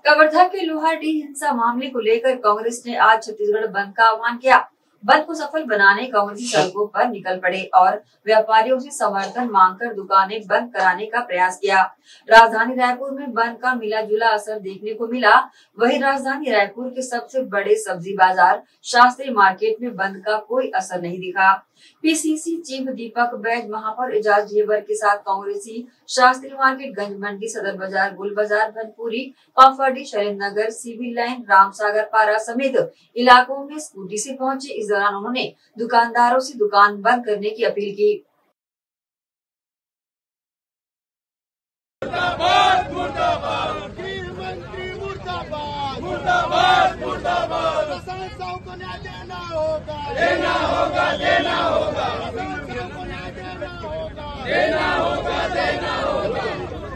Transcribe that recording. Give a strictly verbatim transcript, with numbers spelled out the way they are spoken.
कवर्धा के लोहारडीह हिंसा मामले को लेकर कांग्रेस ने आज छत्तीसगढ़ बंद का आह्वान किया। बंद को सफल बनाने कांग्रेसी सड़कों पर निकल पड़े और व्यापारियों से समर्थन मांगकर दुकानें बंद कराने का प्रयास किया। राजधानी रायपुर में बंद का मिला जुला असर देखने को मिला। वहीं राजधानी रायपुर के सबसे बड़े सब्जी बाजार शास्त्री मार्केट में बंद का कोई असर नहीं दिखा। पीसीसी चीफ दीपक बैज, महापौर एजाज ढेबर के साथ कांग्रेसी शास्त्री मार्केट, गंज मंडी, सदर बाजार, गुल बाजार, धनपुरी, पाफाडी, शैलेंद्र नगर, सिविल लाइन, रामसागर पारा समेत इलाकों में स्कूटी से पहुंचे। इस दौरान उन्होंने दुकानदारों से दुकान बंद करने की अपील की। मुर्दाबाद, मुर्दाबाद, गृहमंत्री मुर्दाबाद, मुर्दाबाद, मुर्दाबाद। किसान साहब को न्याय देना होगा, देना होगा, देना होगा। किसान साहब को न्याय देना होगा, देना होगा, देना होगा।